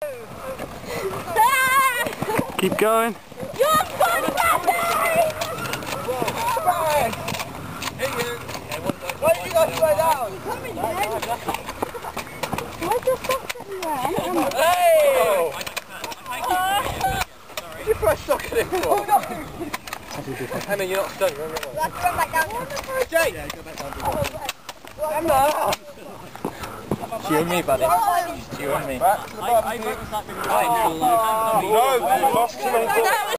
Keep going. You're funny, Daddy! Why did you guys slow down? Why's your socks everywhere? Hey! You throw a sock at him for? Emma, you're not stunned. You have to run back down. Jake! Yeah, go back down. Emma! It's you and me, buddy. It's you and me. Back to the barbecue. No, you lost too many balls.